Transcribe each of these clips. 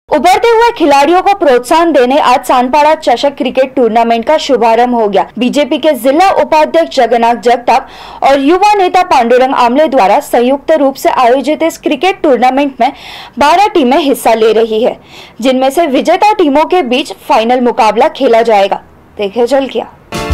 उभरते हुए खिलाड़ियों को प्रोत्साहन देने आज सानपाड़ा चषक क्रिकेट टूर्नामेंट का शुभारंभ हो गया। बीजेपी के जिला उपाध्यक्ष जगन्नाथ जगताप और युवा नेता पांडुरंग आमले द्वारा संयुक्त रूप से आयोजित इस क्रिकेट टूर्नामेंट में 12 टीमें हिस्सा ले रही है, जिनमें से विजेता टीमों के बीच फाइनल मुकाबला खेला जाएगा। देखे चल क्या।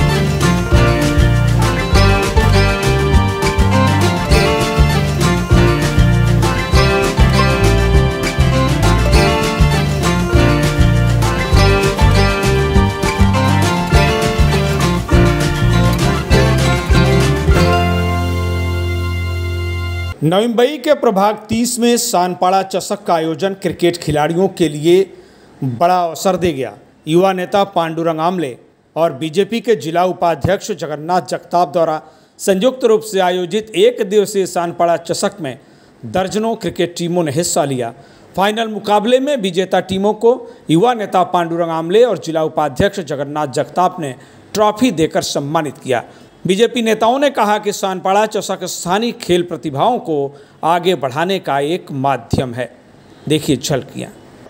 नवी के प्रभाग 30 में सानपाड़ा चषक का आयोजन क्रिकेट खिलाड़ियों के लिए बड़ा अवसर दे गया। युवा नेता पांडुरंग आमले और बीजेपी के जिला उपाध्यक्ष जगन्नाथ जगताप द्वारा संयुक्त रूप से आयोजित एक दिवसीय सानपाड़ा चषक में दर्जनों क्रिकेट टीमों ने हिस्सा लिया। फाइनल मुकाबले में विजेता टीमों को युवा नेता पांडुरंग आमले और जिला उपाध्यक्ष जगन्नाथ जगताप ने ट्रॉफी देकर सम्मानित किया। बीजेपी नेताओं ने कहा कि सानपाड़ा चषक स्थानीय खेल प्रतिभाओं को आगे बढ़ाने का एक माध्यम है। देखिए झलकियां।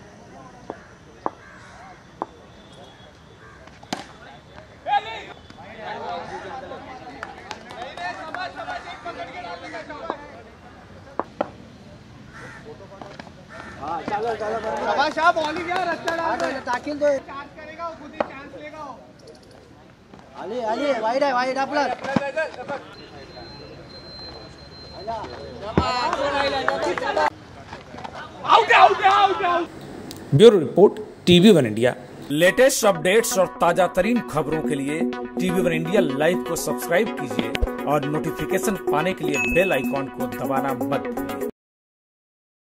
Bureau report TV1 India. Latest updates और ताजा तरीन खबरों के लिए TV1 इंडिया लाइव को सब्सक्राइब कीजिए और नोटिफिकेशन पाने के लिए बेल आइकॉन को दबाना मत भूलिए।